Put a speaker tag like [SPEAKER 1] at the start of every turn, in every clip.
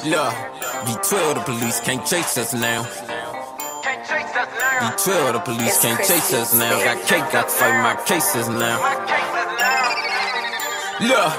[SPEAKER 1] Look, V12, the police can't chase us now. V12, the police can't chase us now. Got cake, got to fight my cases now. Look,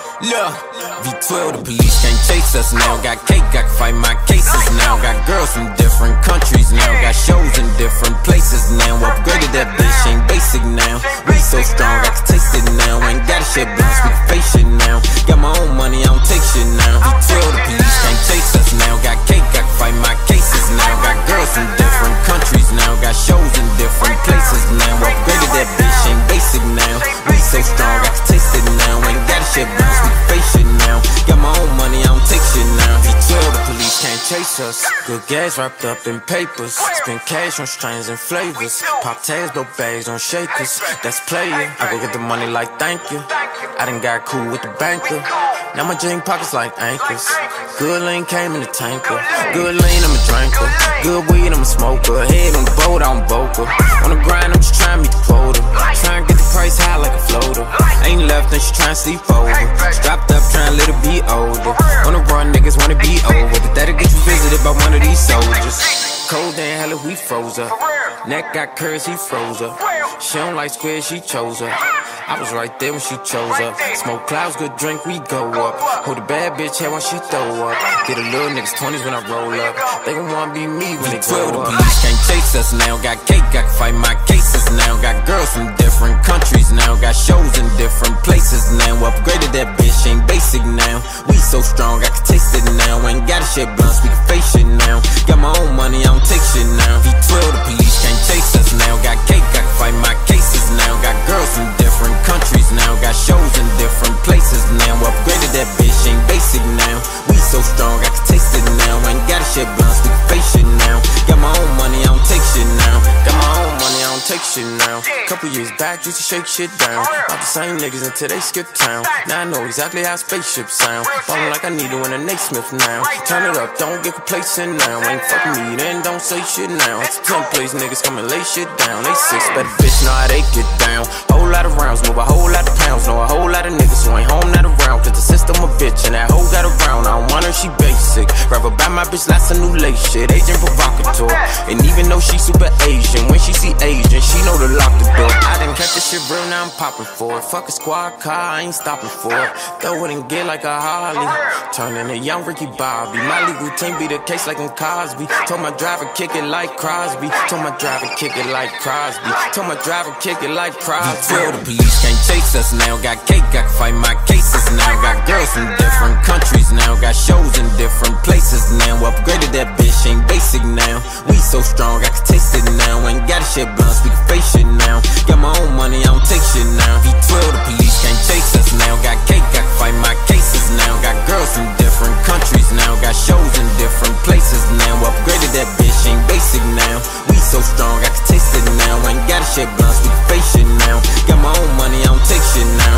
[SPEAKER 1] V12, the police can't chase us now. Got cake, got to fight my cases now. Got girls from different countries now. Got shows in different places now. Upgraded that bitch, ain't basic now. We so strong, I can taste it now. Ain't gotta shit blunts, we can face shit now. Got my own money, I don't take shit now. V12, the police can't chase us now. Got cake, got to fight my cases now. Got girls from different countries now. Got shows in different places now. Upgraded that bitch, ain't basic now. We so strong, I can taste it now. Ain't gotta shit blunts, we can face shit now. Got my own money, I don't take shit now. V12, the police can't chase us. Good gas wrapped up in papers. Spend cash on strains and flavors. Pop tags, blow bags on shakers. That's player. I go get the money like thank you. I done got cool with the banker. Now my jean pockets like anchors. Good lean came in the tanker. Good lean, I'm a drinker. Good weed, I'm a smoker. Head on the boat, I'm vocal. On the grind, I'm just trying to meet the quota. Trying to get the price high like a floater. Ain't left and she trying to sleep over. Strapped up, trying to let her be older. On the run, niggas wanna be over. But that'll get you visited by one of these soldiers. Cold and hella, we froze up. Neck got curves, he froze up. She don't like squares, she chose up. I was right there when she chose up. Smoke clouds, good drink, we go up. Hold a bad bitch head while she throw up. Get a little niggas 20s when I roll up. They gon' wanna be me when they grow up. The police can't chase us now. Got cake, got to fight my cases now. Got girls from different countries now. Got shows in different places now. Upgraded that bitch, ain't basic now. We so strong, I can taste it now. Ain't gotta shit blunts, we can face shit now. Got my own money, I don't take shit now. V12, the police can't chase us now. Got cake, got to fight my cases now. Got girls from different countries now. Got shows in different places now. Upgraded that bitch, ain't basic now. We so strong, I can taste it now. Ain't gotta shit blunts, we can face shit now. Got my own money, I don't take shit now. Got my own money, I don't take shit now. Couple years back, used to shake shit down. All the same niggas until they skip town. Now I know exactly how spaceships sound. Ballin' like I need to win a Naismith now. Turn it up, don't get complacent now. Ain't fucking me, then don't say shit now. It's 10 place, niggas come and lay shit down. They 6, better bitch know how they get down. Whole lot of rounds, move a whole lot of pounds. Know a whole lot of niggas who ain't home, not around. Cause the system a bitch and that hoe got around. I don't want her, she basic. Rather buy my bitch, lots of new lace shit. Agent provocateur. And even though she super Asian, when she see Asian, she know to lock the door. I done kept this shit real, now I'm popping for it. Fuck a squad car, I ain't stopping for it. Throw it and get like a Harley. Turning a young Ricky Bobby. My legal team be the case like in Cosby. Told my driver kick it like Crosby. Told my driver kick it like Crosby. Told my driver kick it like Crosby. V12, the police can't chase us now. Got cake, got to fight my cases now. Got girls from different countries now. Got shows in different places now. Upgraded that bitch, ain't basic now. We so strong, I can taste it now. Ain't gotta shit blunts, we can face shit now. Got my own money, I don't take shit now. V12, the police can't chase us now. Got cake, got to fight my cases now. Got girls from different countries now. Got shows in different places now. Upgraded that bitch, ain't basic now. We so strong, I can taste it now. Ain't gotta shit blunts, we can face shit now. Got my own money, I don't take shit now.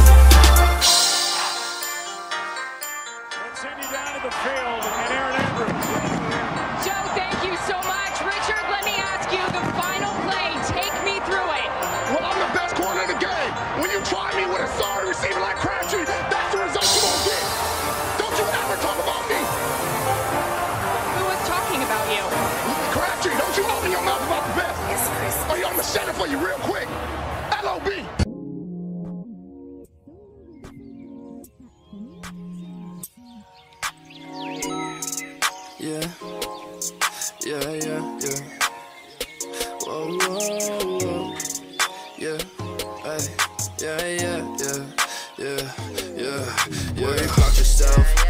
[SPEAKER 2] Let's send you down to the field and Aaron Andrews.
[SPEAKER 3] Joe, thank you so much. Richard, let me ask you the final play. Take me through it.
[SPEAKER 4] Well, I'm the best corner in the game. When you try me with a sorry receiver like Crabtree, that's the result you gonna get. Don't you ever talk about me.
[SPEAKER 3] Who was talking about you?
[SPEAKER 4] Crabtree, don't you open your mouth about the best.
[SPEAKER 5] Yes, Chris.
[SPEAKER 4] Oh, yeah, I'm gonna set it for you real quick. L.O.B.
[SPEAKER 6] Yeah. Whoa, whoa, whoa. Yeah. Hey. Yeah. Worry about yourself.